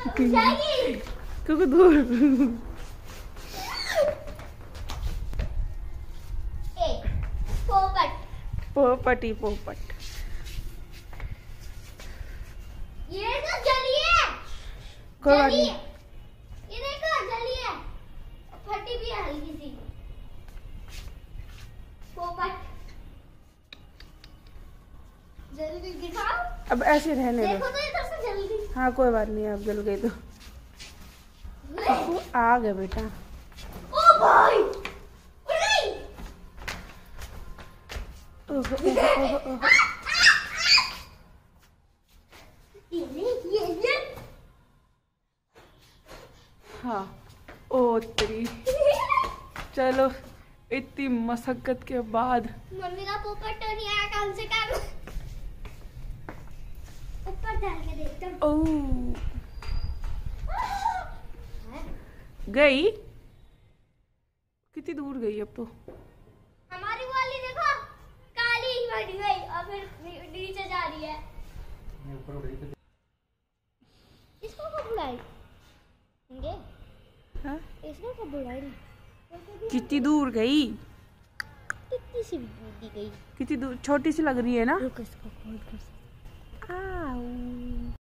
क्योंकि दूर पोपटी पोपट। ये तो जली है। कोई बात नहीं। ये देखो जली है, फटी भी है हल्की सी। पोपट जल्दी दिखाओ। अब ऐसे रहने दो। देखो तो इधर से जल्दी। हाँ कोई बात नहीं, अब जल गई तो आ गए बेटा। ओ भाई उड़ी। ये हाँ ओ तेरी। चलो इतनी मशक्कत के बाद मम्मी का पोपट तो नहीं आया कम से कम। ऊपर डाल के देखता हूँ। ओ गई, कितनी दूर गई अब तो। हमारी वाली देखो काली बन गई और फिर नीचे जा रही है। इसको कब बुलाएंगे? हाँ? इसको कब बुलाएंगे? कितनी दूर गई, कितनी सी दी गई, कितनी दूर, छोटी सी लग रही है ना। रुक इसको खोल कर। आओ